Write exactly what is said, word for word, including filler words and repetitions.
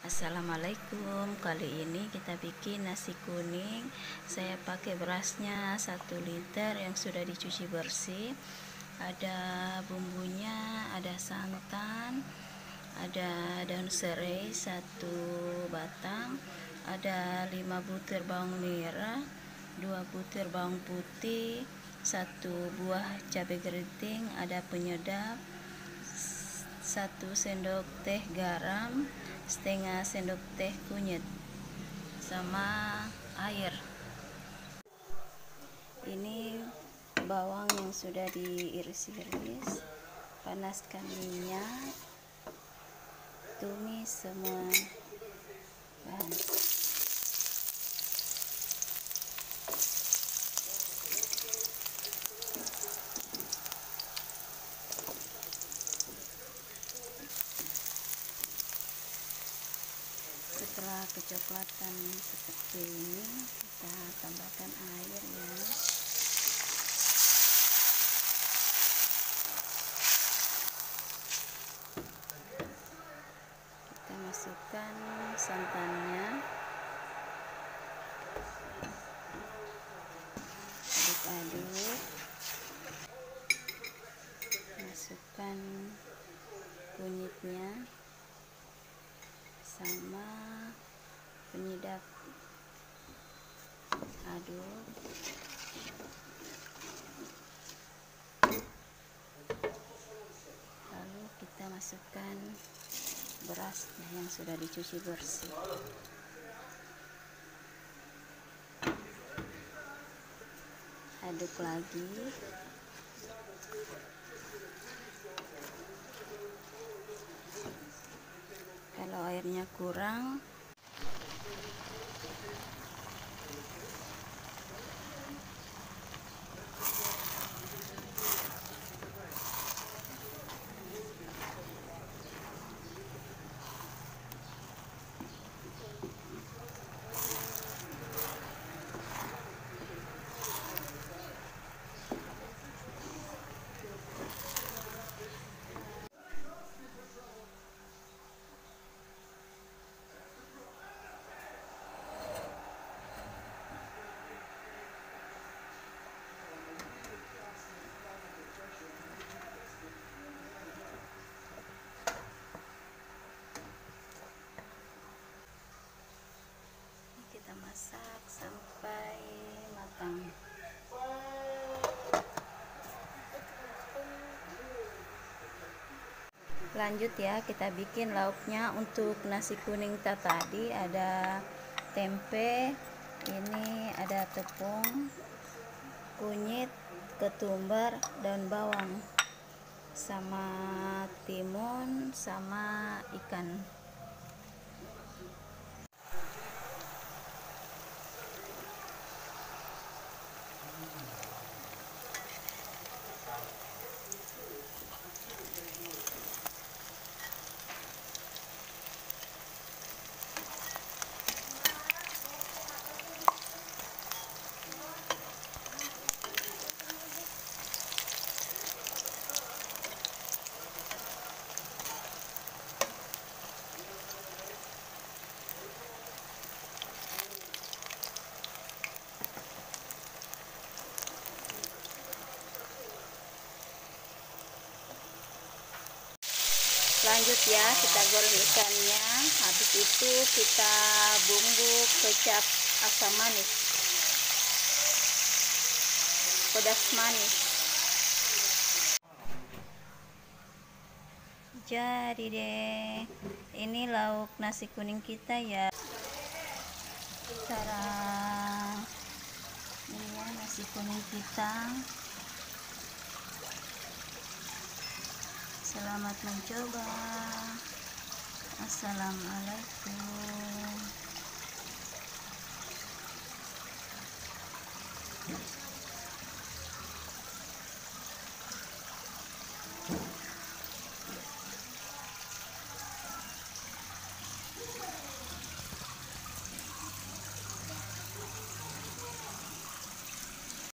Assalamualaikum. Kali ini kita bikin nasi kuning. Saya pakai berasnya satu liter yang sudah dicuci bersih. Ada bumbunya, ada santan, ada daun serai satu batang, ada lima butir bawang merah, dua butir bawang putih, satu buah cabai keriting, ada penyedap, satu sendok teh garam, setengah sendok teh kunyit, sama air. Ini bawang yang sudah diiris-iris. Panaskan minyak, tumis semua bahan. Setelah kecoklatan seperti ini, kita tambahkan air ya. Kita masukkan santannya, aduk-aduk, masukkan kunyitnya sama penyedap, aduk, lalu kita masukkan berasnya yang sudah dicuci bersih. Aduk lagi. Kalau airnya kurang, kita masak sampai matang. Lanjut ya, kita bikin lauknya. Untuk nasi kuning kita tadi ada tempe, ini ada tepung, kunyit, ketumbar, daun bawang, sama timun, sama ikan. Lanjut ya, kita goreng ikannya. Habis itu kita bumbu kecap asam manis, pedas manis. Jadi deh, ini lauk nasi kuning kita ya. Cara ini ya, nasi kuning kita. Selamat mencoba. Assalamualaikum.